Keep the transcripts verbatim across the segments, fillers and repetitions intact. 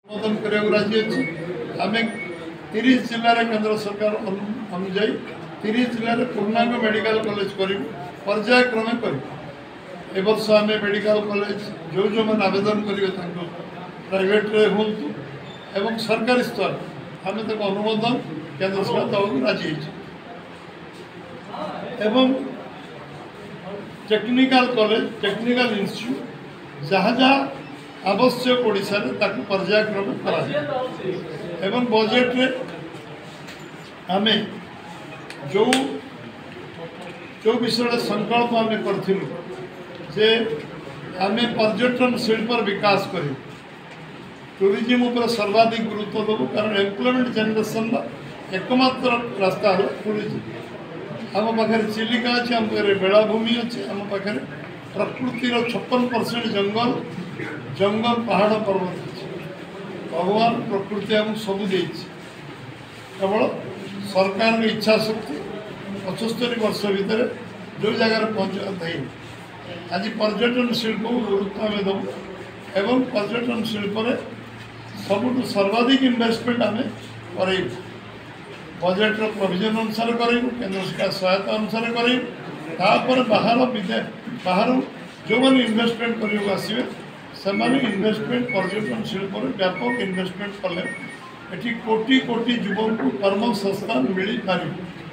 अनुमोदन करने राजी अच्छी आम तीस जिले केंद्र सरकार अनुजाई तीस जिले पूर्णांग मेडिकल कॉलेज कर पर्यायक्रमे कर वर्ष आम मेडिकल कॉलेज जो जो मैंने आवेदन करेंगे प्राइवेट हूँ एवं सरकारी स्तर आम तक अनुमोदन केंद्र सरकार देवाक राजी एवं टेक्निकल कॉलेज टेक्निकल इंस्टीट्यूट जहाँ जहाँ आवश्यक ओडिशा रे ताकु पर्यायक्रम करा एवं बजेट रे आमे जो जो विषय संकल्प आम करूँ जे आम पर्यटन शिल्प विकास कर टूरिज्म उपर सर्वाधिक गुरुत्व देवु कारण एम्प्लॉयमेंट जनरेशन एकमात्र रास्ता है टूरिज्म आम पाखे चिलिका अच्छे आम पाखे बेलाभूमि अच्छे आम पाखे प्रकृतिर छप्पन परसेंट जंगल जंगल पहाड़ पर्वत अच्छे भगवान प्रकृति आम सब केवल सरकार इच्छा शक्ति पचस्तरी वर्ष भितर जो जगार पहुँचा आज पर्यटन शिल्प को गुरुत्व आम दबू एवं पर्यटन शिल्प सबुठ सर्वाधिक इन्वेस्टमेंट आम कर बजेट प्रोविजन अनुसार करूँ केंद्र सरकार सहायता अनुसार करूँ बाहर विदे बाहर जो मैंने इन्वेस्टमेंट करने आसवे से इन्वेस्टमेंट पर्यटन शिल्प व्यापक इन्वेस्टमेंट कले एटी कोटी कोटी युवक को कर्मसंस्थान मिल पार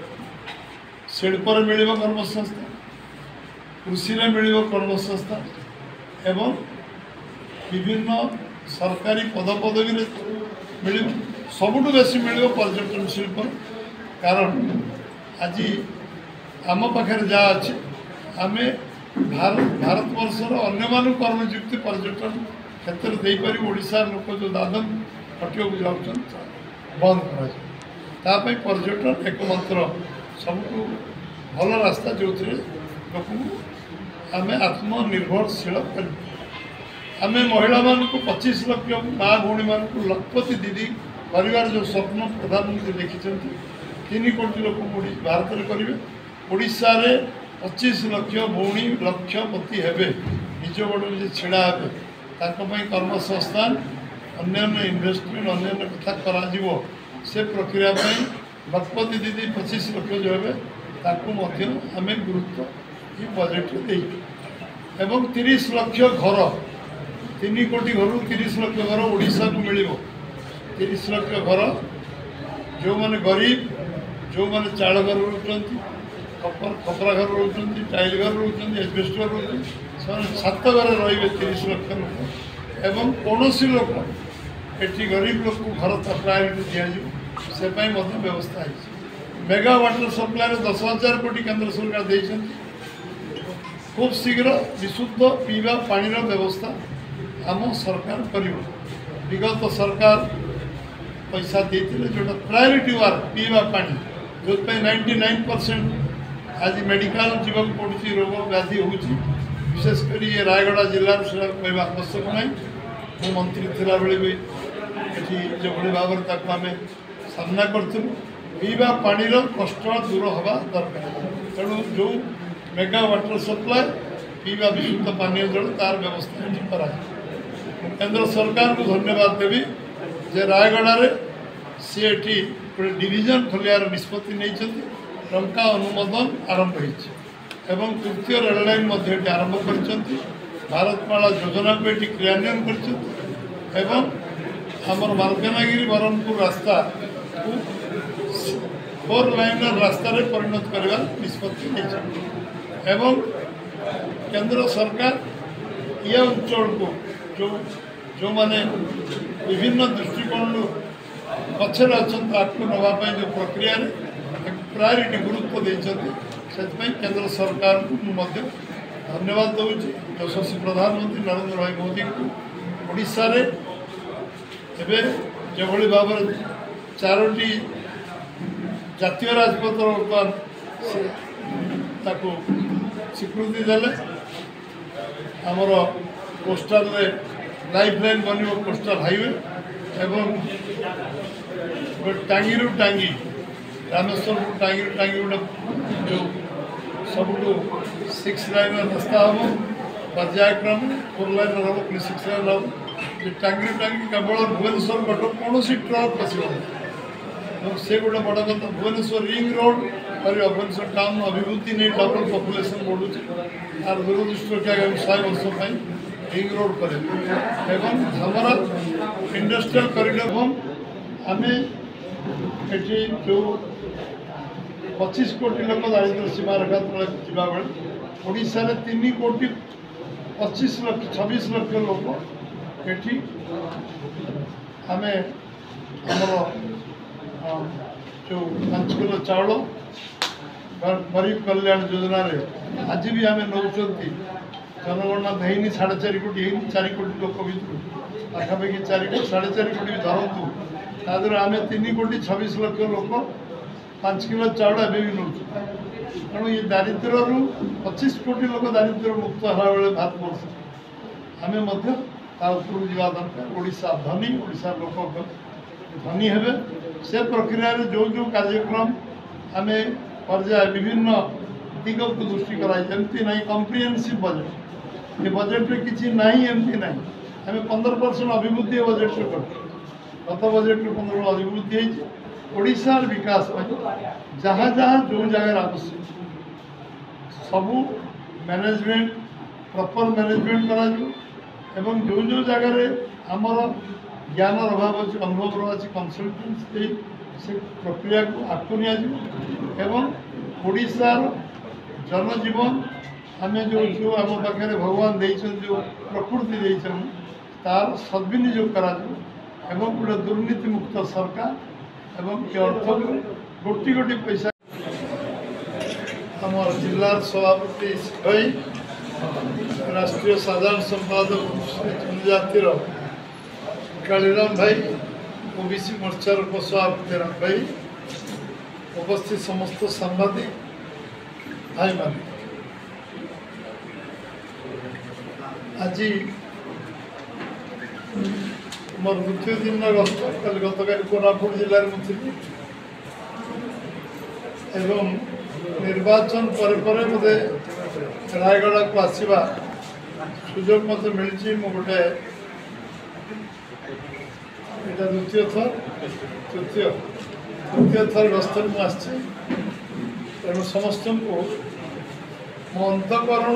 शिल्प मिल कर्मसंस्थान कृषि मिल कर्मसंस्थान एवं विभिन्न सरकारी पदपदवी मिल सबुठ बेसी मिल पर्यटन शिल्प कारण आज आम पाखे जहाँ अच्छे आम भारत भारत वर्षर अन्य कर्मयुक्ति पर्यटन क्षेत्र दे पार ओडिशा लोक जो दादन खटिया जाऊँ बंद कर पर्यटन एकमात्र सबुठ भल रास्ता जो लोक आम आत्मनिर्भरशील कर आम महिला मान पच्चीस लक्ष माँ भौणी मान लखपति दीदी परिवार जो स्वप्न प्रधानमंत्री देखिं तीन कोटी लोक भारत में करेंगे ओडिशा रे पच्चीस लक्ष भौणी लक्षपति हेबे निज गोड़ निजे छिड़ा हे कर्मसंस्थान अन्य इन्वेस्टमेंट अन्य कथा करा से प्रक्रिया लखपति दीदी पच्चीस लक्ष जो हे आम गुरुत्व ये बजेट दे एवं तीस लक्ष घर तीन कोटी घर तीस लक्ष घर ओडिशा को मिल तीस लक्ष घर जो माने गरीब जो माने चाल घर रोचंती खपर खपरा घर रोचंती टाइल घर रोचंती एजबेस्ट घर रोचंती सात घर रे तीस लक्ष लोक एवं कौन लोक एटी गरीब लोक को घर प्रायोरिटी दिज्व से व्यवस्था है मेगा वाटर सप्लाई दस हजार कोटी केंद्र सरकार देइछंती खूब शीघ्र विशुद्ध पीवा पानी व्यवस्था आम सरकार कर विगत सरकार पैसा देते जो प्रायोरिटी वर्क पीवा पानी जो नाइंटी नाइन परसेंट आज मेडिकल जीवन पड़ी रोग व्याधि हो विशेषकर ये रायगढ़ जिले कह आवश्यक ना मो मंत्री थिला बेले भी ये जो भाव आम सामना करूँ पीवा पानी कष्ट दूर हवा दरकार तेणु जो मेगा वाटर सप्लाई पीवा विशुद्ध पानीय जल तार व्यवस्था करा केंद्र सरकार को धन्यवाद देवी जे रायगढ़ सी एटी डिविजन खोलियार निष्पत्ति नहीं टंका अनुमोदन आरंभ हो तृतीय रेल लाइन आरंभ कर भारतमाला योजना को ये क्रियान्वयन कर मालकानगिरी बरहमपुर रास्ता को फोर लाइन रास्ता रे परिणत करने निष्पत्ति एवं केंद्र सरकार ये अंचल को जो जो माने विभिन्न दृष्टिकोण पक्षर अच्छा नापी जो प्रक्रिया प्रायोरिटी गुरुत्व देते केंद्र सरकार को धन्यवाद दूँ यशस्वी प्रधानमंत्री नरेंद्र भाई मोदी को ओडिशा रे एबे जो भाव चारोटी जातीय राजपथ बर्तमान स्वीकृति देले आमर कोस्टाल लाइफ लाइन बन कोस्टाल हाईवे एवं टांगी रु टांगी रामेश्वर टांगी टांगी गोटे जो सबुठ सिक्स लाइन रास्ता हम पर्यायक्रम फोर लाइन हम सिक्स लाइन हम टांगी टांगी केवल भुवनेश्वर कटक कौन ट्रक पशा से गोटे बड़ कथा भुवनेश्वर रिंग रोड और भुवनेश्वर टाउन अभिवृद्धि नहीं डबल पपुलेसन बढ़ुच्छे तार दूरदृष्टि रखा शहे वर्ष रिंग रोड पर धामरा इंडस्ट्रियल कॉरिडोर आम ये जो पच्चीस कोटी लोक दारिद्र सीमा रेखा तले जा ओडिशा रे तीन कोटी पच्चीस लक्ष छब्बीस लक्ष लोक ये आम आमर जो पांच किलो चाउल गरीब कल्याण योजना रे आज भी आम नौ जनगणना देनी साढ़े चार कोटी चार कोटी लोक भर पाखापाखि चार कोटी साढ़े चार कोटी भी धरतु तादर आम तीन कोटी छब्बीस लक्ष लोक पांच किलो चाउल एवं भी नौ तेणु ये दारिद्र रु पच्चीस कोटी लोक दारिद्र मुक्त हला बेले भारत वर्ष आम उपरକୁ ଯିବା ଦରକାର ଓଡ଼ିଶା ଧନୀ ଓଡ଼ିଶା ଲୋକ ଧନୀ ହେବେ ସେ ପ୍ରକ୍ରିୟାରେ ଯେଉଁ ଯେଉଁ କାର୍ଯ୍ୟକ୍ରମ ଆମେ ପର୍ଯ୍ୟାୟ ବିଭିନ୍ନ ଦିଗକୁ ଦୃଷ୍ଟି କରାଇ ଯେମିତି ନାହିଁ କମ୍ପ୍ରିହେନ୍ସିଭ୍ ବଜେଟ୍ ଏ ବଜେଟ୍ରେ କିଛି ନାହିଁ ଏମିତି ନାହିଁ ଆମେ ପନ୍ଦର ପରସେଣ୍ଟ ଅଭିବୃଦ୍ଧି ଏ ବଜେଟ୍ରେ କରିଛୁ ଗତ ବଜେଟ୍ରେ ପନ୍ଦର ଅଭିବୃଦ୍ଧି ହେଇଛି ଓଡ଼ିଶାର ବିକାଶ ପାଇଁ ଯାହା ଯାହା ଯେଉଁ ଜାଗାରେ ଆବଶ୍ୟକ ସବୁ ମ୍ୟାନେଜମେଣ୍ଟ ପ୍ରପର ମ୍ୟାନେଜମେଣ୍ଟ କରାଯିବ एवं जो जो जगार आमर ज्ञान अभाव अच्छे अनुभव अच्छी कनसल्टेंस से प्रक्रिया को आगू निशार जनजीवन आम जो जो आम पाखे भगवान देते जो प्रकृति देते तार सद्विनियोग करा गोटे दुर्नीति मुक्त सरकार एवं ये अर्थ गोटी गोटी पैसा आम जिलार सभापति भाई राष्ट्रीय साधारण संपादक जनजातिर कालीराम भाई ओबीसी मोर्चार उपसभापति राम भाई उपस्थित समस्त सांबादिक भाई मान आज मोर द्वितीय दिन गस्त कल गतकाल कोरापुट जिले में एवं निर्वाचन पर पर मते रायगढ़ को आसवा सुजोग मत मिली मु गोटे यहाँ द्वितीय थर तृतीय तृतीय थर गस्त मुझे तेणु समस्त को मो अंतकरण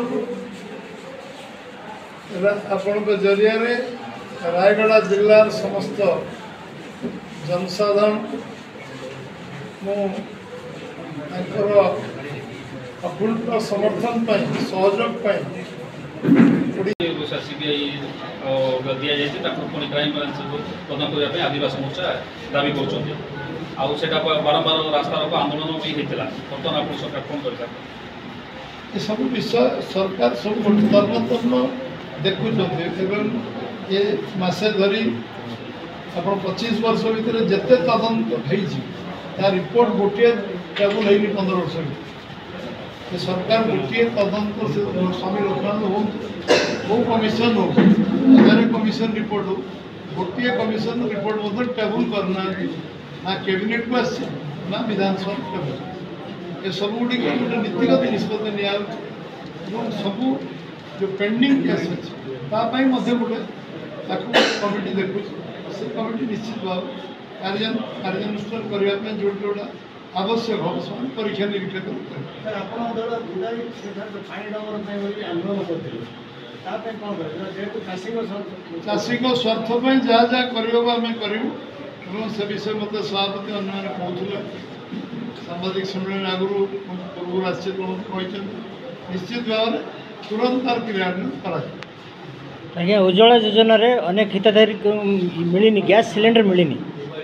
आपण जरिया रायगढ़ जिलार समस्त जनसाधारण मु अकुंठ समर्थन सहयोग सीबीआई दि जाए पुणी क्राइम ब्रांच तदन करने आदिवासी मोर्चा दावी कर बारंबार रास्ता रोक आंदोलन भी होता बर्तमान आप सरकार कौन कर सब विषय सरकार सब तर्म देखुं ये मसे धरी आप पच्चीस वर्ष भितर जिते तदंत हो रिपोर्ट गोटे टेबुल होनी पंद्रह वर्ष ये सरकार गोटे तदंत स्वामी लोकनाथ हो वो कमिशन हो हजार कमिशन रिपोर्ट हो गोटे कमिशन रिपोर्ट मतलब टेबुल करना ना कैबिनेट को आस ना विधानसभा टेबुल ये सब गुड़ी गोटे नीतिगत निष्पत्ति निया सब जो पेंडिंग केस अच्छे गोटे कमिटी देखु से कमिटी निश्चित भाव कार्य कार्यानुष्ठान करने जो जोड़ा आवश्यक हम सब परीक्षा निरीक्षा कर चाषी स्वार्थ जहाँ जहाँ करें करूँ से विषय मत सभापति अन्य कहते सांबादिक सम्मेलन आगु पूर्व आसी निश्चित भाव में तुरंत तार क्रियान्वयन करा आज्ञा उज्ज्वला योजना रे अनेक हिताधारी मिलनी गैस सिलेंडर मिलनी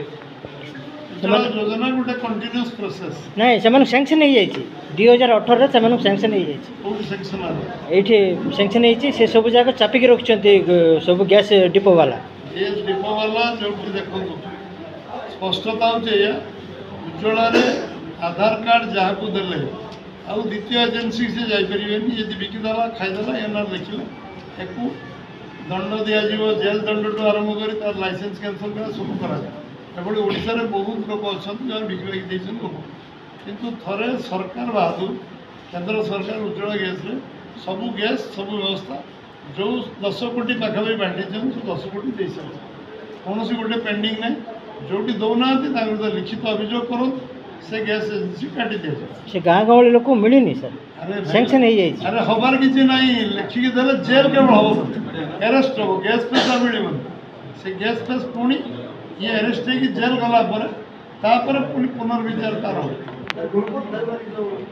योजना गोटे कंटिन्यूअस प्रोसेस नहीं से सैंक्शन हो जाए दुई हजार अठर से सैंक्शन हो जाए सैंक्शन से सब जगह चापिक रखिंट सब गैस डिपो वाला गैस डिपो वाला जो देखो स्पष्टता हो उज्ज्वला आधार कार्ड जहाँ को देले आउ द्वितीय एजेन्सी से जापर यदि बिकिदेला खाईदेला एनआर लिखिले एक दंड दिज्व जेल दंड टू आरंभ कर लाइसेंस कैंसल कर सब करा एभली ओडिशा रे बहुत लोक अच्छा जो बिकी देते लोक किंतु थरे सरकार बाहादुर केंद्र सरकार उज्ज्वला गैस रे सबू गैस सब व्यवस्था जो दस कोटी पाखापाखि बांटी से दस कोटी दे सारी कौन सी गोटे पेंडिंग ना जो दौना लिखित अभियोग करो से गैस एजेंसी काटी दि जाए से गाँ गहली लोक मिलनी सर अरे सैंक्शन हो जाए अरे हबार किसी ना लिखिकी देले जेल केवल हम एरेस्ट हम गैस पेस मिल से गैस पेस पुणी ये एरेस्ट हो जेल गला पुनर्विचार तार